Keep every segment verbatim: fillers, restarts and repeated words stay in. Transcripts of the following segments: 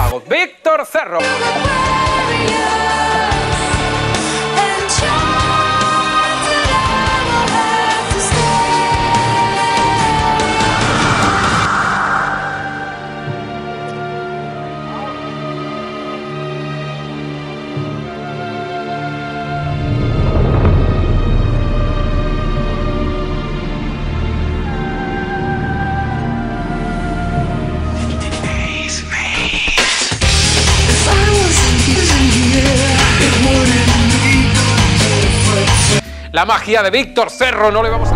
mago, Víctor Cerro. La magia de Víctor Cerro, no le vamos a...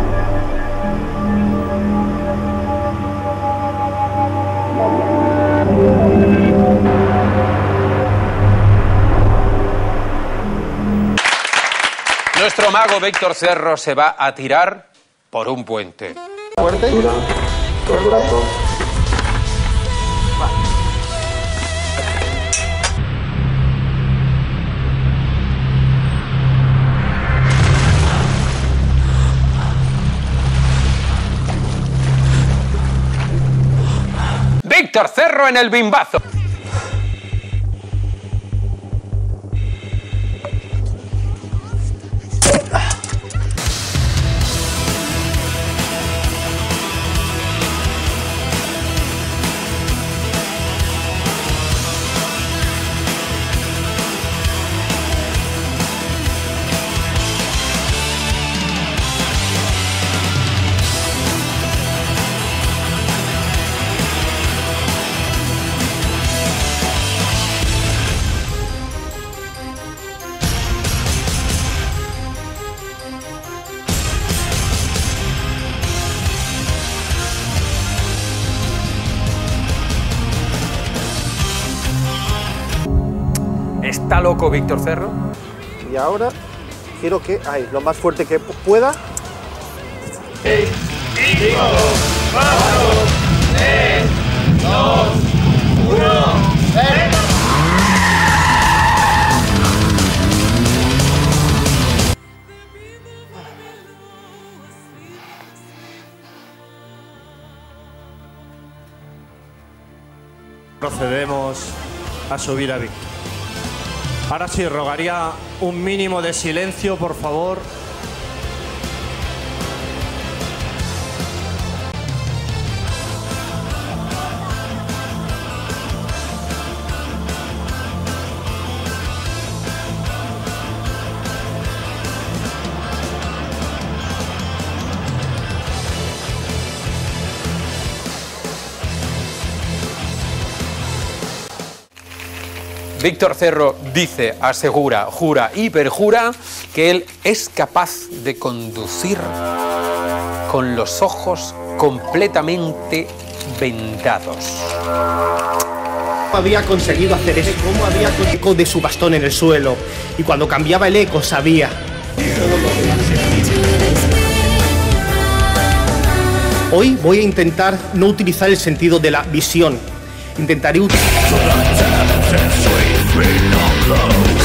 Nuestro mago Víctor Cerro se va a tirar por un puente. Fuerte. Dura, todo el brazo. Víctor Cerro en el bimbazo. ¿Está loco Víctor Cerro? Y ahora quiero que, ay, lo más fuerte que pueda. seis, cinco, cuatro, tres, dos, uno, ¡venga! Procedemos a subir a Víctor. Ahora sí, rogaría un mínimo de silencio, por favor. Víctor Cerro dice, asegura, jura y perjura que él es capaz de conducir con los ojos completamente vendados. Había conseguido hacer eso, cómo había conseguido el eco de su bastón en el suelo, y cuando cambiaba el eco sabía. Hoy voy a intentar no utilizar el sentido de la visión. Intentaré utilizar...